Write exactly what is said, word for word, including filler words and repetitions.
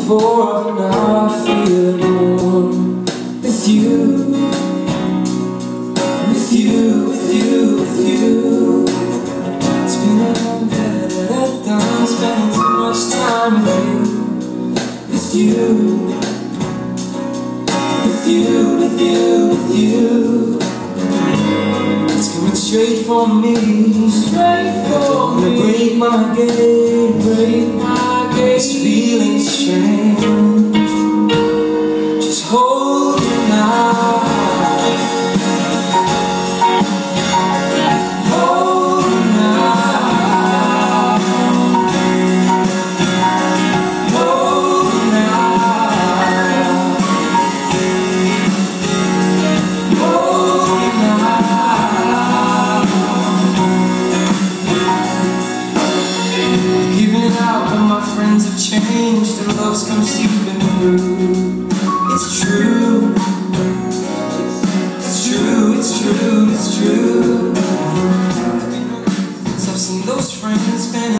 before, but now I feel alone. With you, with you, with you, with you. It's been a long day that I've done, spending too much time with you. With you, with you, with you, with you. It's coming straight for me, straight for me. Gonna break my gate, break my gate. It's feeling strange, just hold me now. Hold me now. Hold me now. Hold me now. I've given out, but my friends have changed, and love's come seeping through.